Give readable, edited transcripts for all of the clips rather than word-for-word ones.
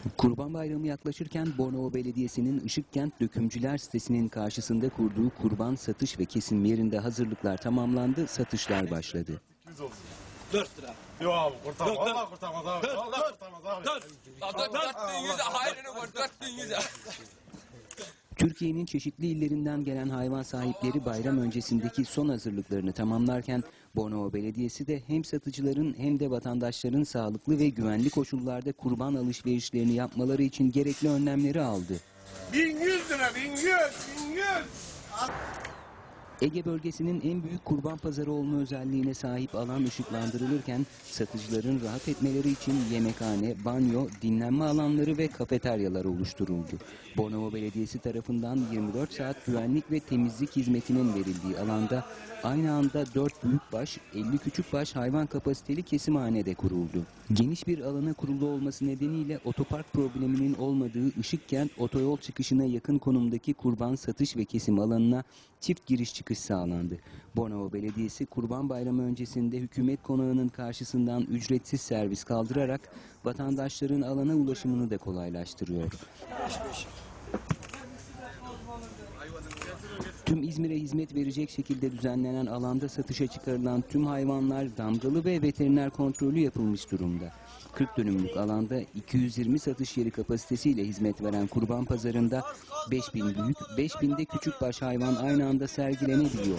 Kurban Bayramı yaklaşırken Bornova Belediyesi'nin Işıkkent Dökümcüler sitesinin karşısında kurduğu kurban satış ve kesim yerinde hazırlıklar tamamlandı, satışlar başladı. 4 lira. Yok abi kurtarmaz. Vallahi kurtarmaz abi. Vallahi kurtarmaz abi. 4100 hayrını var 4100. Türkiye'nin çeşitli illerinden gelen hayvan sahipleri bayram öncesindeki son hazırlıklarını tamamlarken Bornova Belediyesi de hem satıcıların hem de vatandaşların sağlıklı ve güvenli koşullarda kurban alışverişlerini yapmaları için gerekli önlemleri aldı. 1100 lira 1100. Ege bölgesinin en büyük kurban pazarı olma özelliğine sahip alan ışıklandırılırken satıcıların rahat etmeleri için yemekhane, banyo, dinlenme alanları ve kafeteryalar oluşturuldu. Bornova Belediyesi tarafından 24 saat güvenlik ve temizlik hizmetinin verildiği alanda aynı anda 4 büyükbaş, 50 küçükbaş hayvan kapasiteli kesimhane de kuruldu. Geniş bir alana kurulu olması nedeniyle otopark probleminin olmadığı Işıkkent otoyol çıkışına yakın konumdaki kurban satış ve kesim alanına çift giriş çıkış sağlandı. Bornova Belediyesi Kurban Bayramı öncesinde hükümet konağının karşısından ücretsiz servis kaldırarak vatandaşların alana ulaşımını da kolaylaştırıyor. Tüm İzmir'e hizmet verecek şekilde düzenlenen alanda satışa çıkarılan tüm hayvanlar damgalı ve veteriner kontrolü yapılmış durumda. 40 dönümlük alanda 220 satış yeri kapasitesiyle hizmet veren kurban pazarında 5000 büyük, 5000 de küçükbaş hayvan aynı anda sergilenebiliyor.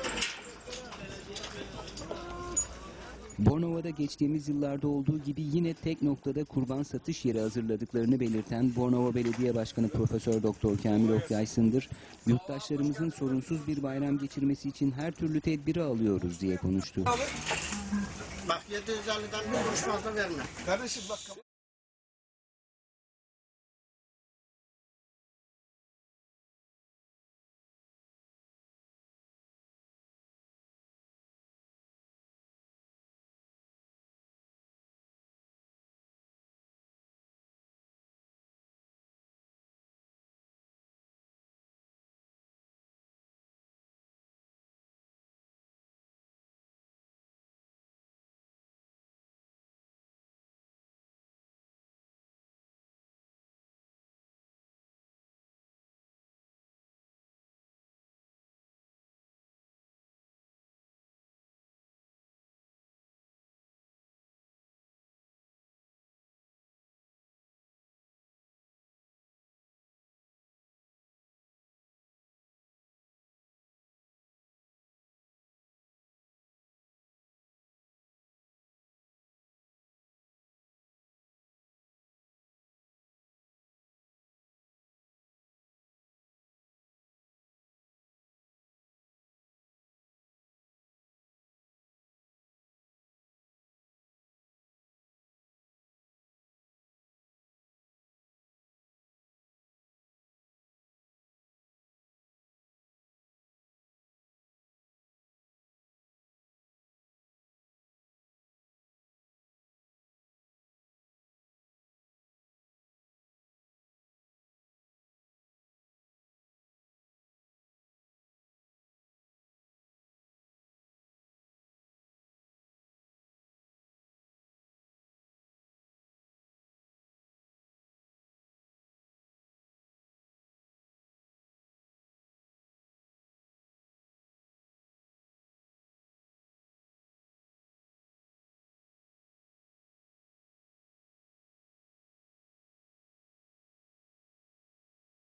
Bornova'da geçtiğimiz yıllarda olduğu gibi yine tek noktada kurban satış yeri hazırladıklarını belirten Bornova Belediye Başkanı Profesör Doktor Kamil Okyaysındır, yurttaşlarımızın sorunsuz bir bayram geçirmesi için her türlü tedbiri alıyoruz diye konuştu. Bak 750'den bir kuruş fazla verme. Kardeşim bak.